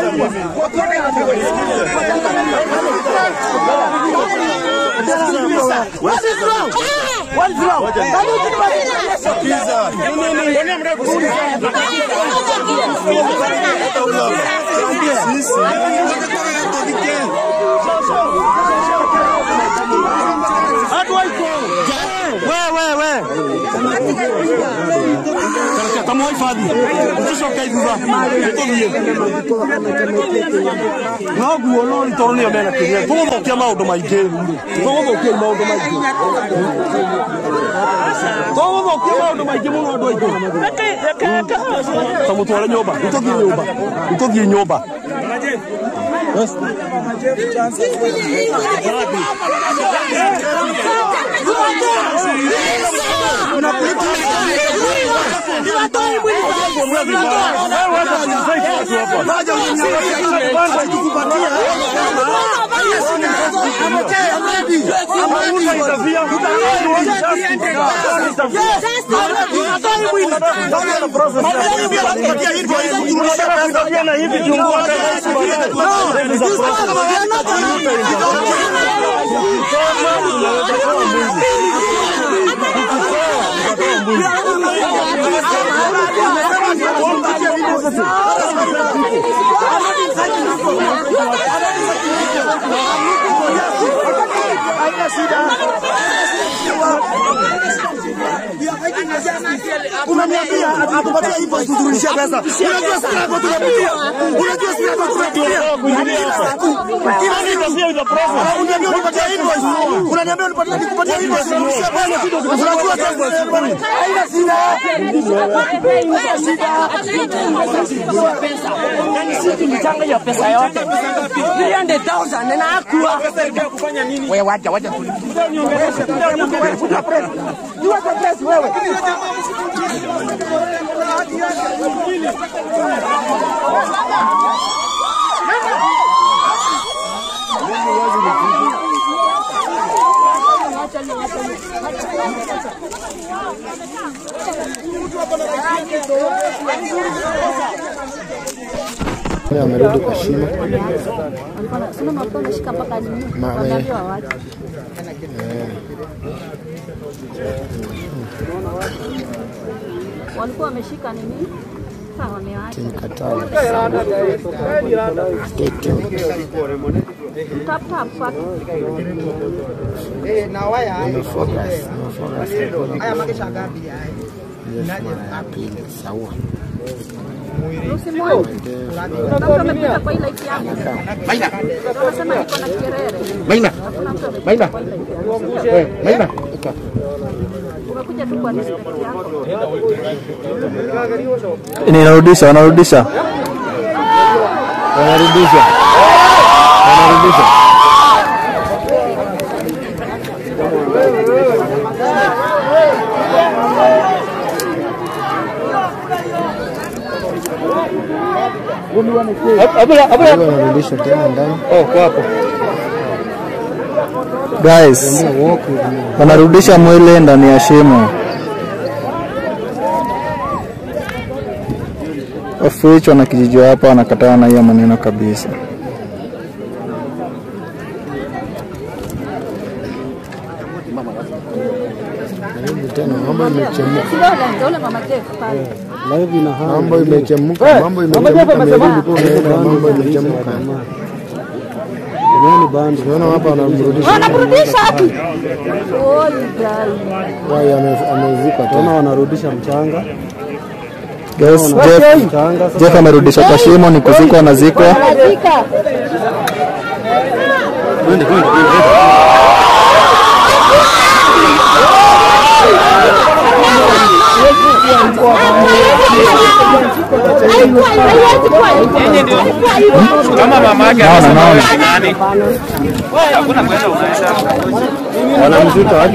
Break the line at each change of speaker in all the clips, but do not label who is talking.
What is wrong? What is wrong? Come on, Father. Just okay, no, we will not only a man. Todo que mal do my game. Todo que mal do my game. Todo que mal do my game no do game. Estamos toda nyoba. Ito gi nyoba. Yes. Unaniambia atupatie hivyo kuturudishia pesa. Unajua sina kwa tunapitia. Unajua sina kwa tunapitia. Unaniambia unipatie hivyo. Unaniambia unipatie hivyo kuturudishia pesa. Unajua sasa haina shida. Pesa. Yaani sisi mchanga ya pesa yote. 300,000 na nakuwa. Wewe wacha tu. Jua kwa press wewe.
Amerudi kwa shimo.
Sina mapana nashika mpaka nini? Wanaambiwa waje. Walikuwa wameshika nini? Sawa wameacha.
Mkataa.
Tap fuck.
Na waya. Focus. Haya makisha gapi haya. Sawa.
Usimwone. Unataka umepita kwa ile life yako.
Maina.
Unasema niko na kirere.
Maina. Maina. Maina.
Umekuja tu kwa respect yako.
Wanarudisha. Wanarudisha tena ndani. Kwa hapo. Guys, wanarudisha mwili ndani ya shimo. Wafichwa na kijiji hapa wanakataa na hiyo maneno kabisa. Tena mambo imechemka. Mambo imechemka. Mambo imechemka. Nani bandi? Unaona hapa wanamrudisha.
Wanamrudisha wapi?
Wao amezika tena wanarudisha mchanga. Yes, Jeff amerudisha kwa shimo ni kuzikwa anazikwa.
Kama mamake anasema nani? Hakuna kwenda unaenda.
Wanamzika wake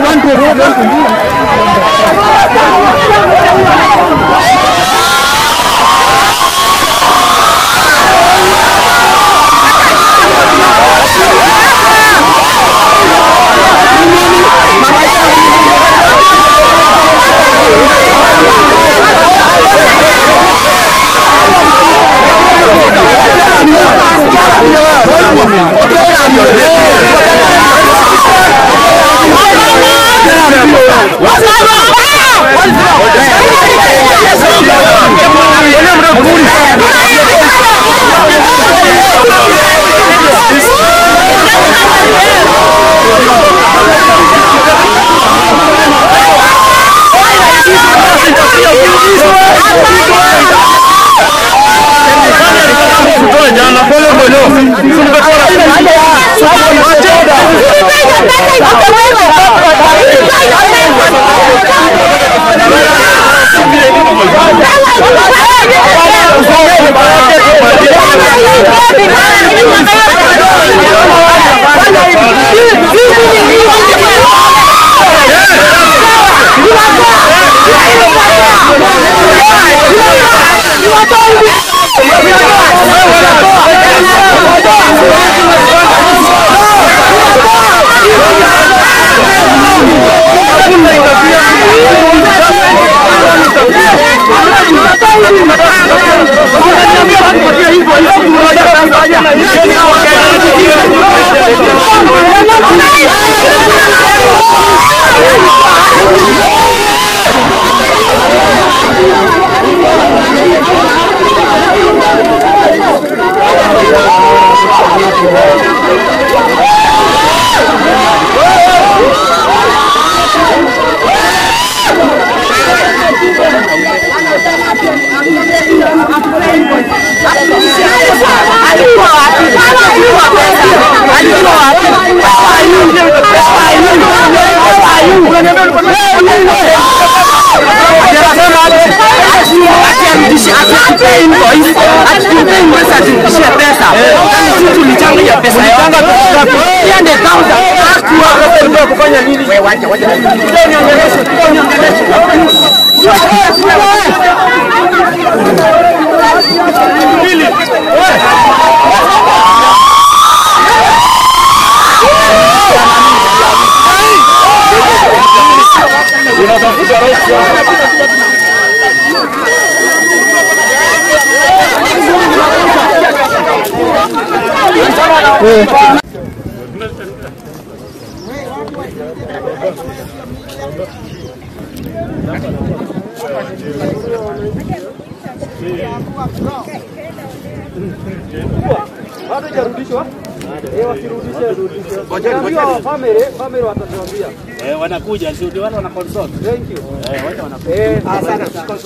Wanakuja ndio wale wana consult. Thank you. Wacha wanakuja. Asante.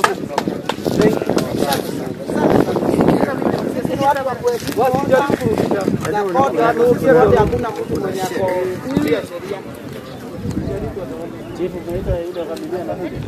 Thank you. Hakuna mtu mwenye ako sheria. Chief umeita yule familia na huko.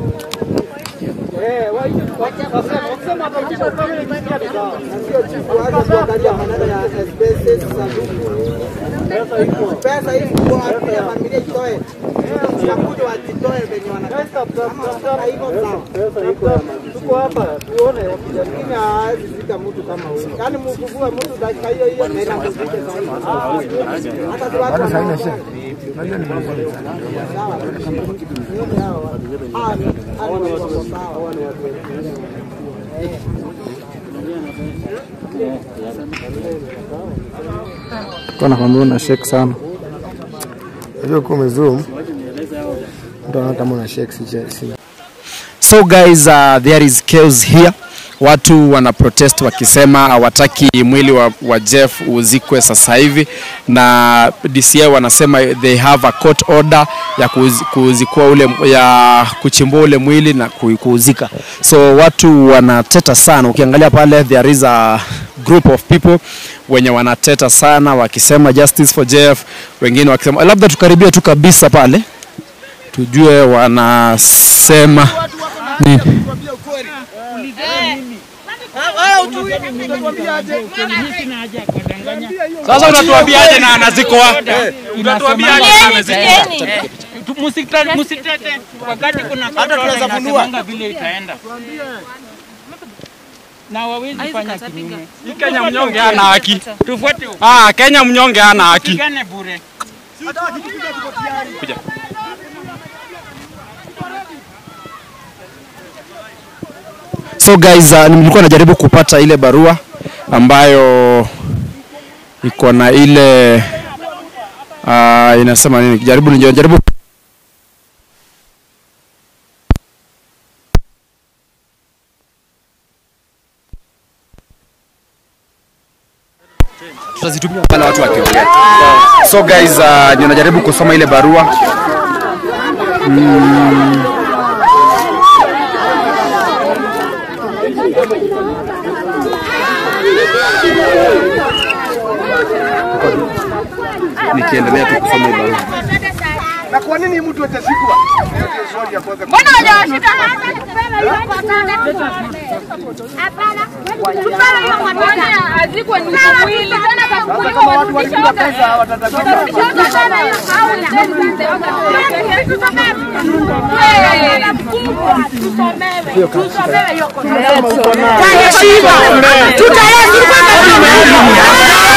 Wakisema atarudisha family kusikia bidhaa. Sio chief waje kuangalia maneno ya spaces sanduku. Pesa hii kwa familia itoe. Tunakuja watitoe venye wanataka. Pesa iko. Tuko hapa tuone wakijadili hazifika mtu kama huyu. Yaani mkuvua mtu dakika hiyo hiyo na inakuzika zaidi. Hata tu watu haina shida. Najua ni mzuri sana.
Kuna kwamba na shake sana. Hiyo kwa zoom. Ndio hata mna shake si.
So guys, there is chaos here. Watu wana protest wakisema hawataki mwili wa Jeff uzikwe sasa hivi, na DCI wanasema they have a court order ya kuzikwa ule, ya kuchimbua ule mwili na kuuzika. So watu wanateta sana. Ukiangalia pale there is a group of people wenye wanateta sana wakisema justice for Jeff, wengine wakisema labda tukaribia tu kabisa pale tujue wanasema nini.
Sasa unatuambiaje na anaziko wapi? Unatuambiaje na anaziko?
Msitete wakati kuna hata tunaweza funua vile itaenda. Na wawezi fanya kinyume.
Kenya mnyonge hana haki.
Tufuate.
Kenya mnyonge hana haki.
Pigane bure.
Kuja. So guys, nilikuwa najaribu kupata ile barua ambayo iko na ile inasema nini? Jaribu tutazitumia pale watu wakiongea. So guys, ninajaribu kusoma ile barua. Nikiendelea tu kusoma ile barua.
Na kwa nini mtu atashikwa?
Mbona hajashika hata kupewa hiyo kwa sana? Hapana. Tupewe hiyo kwa sana. Aziko ni mwili tena kakuliwa warudisha pesa watatakiwa. Sana hiyo hauna. Tusomewe hiyo kwa sana. Kwa heshima. Tutaelewa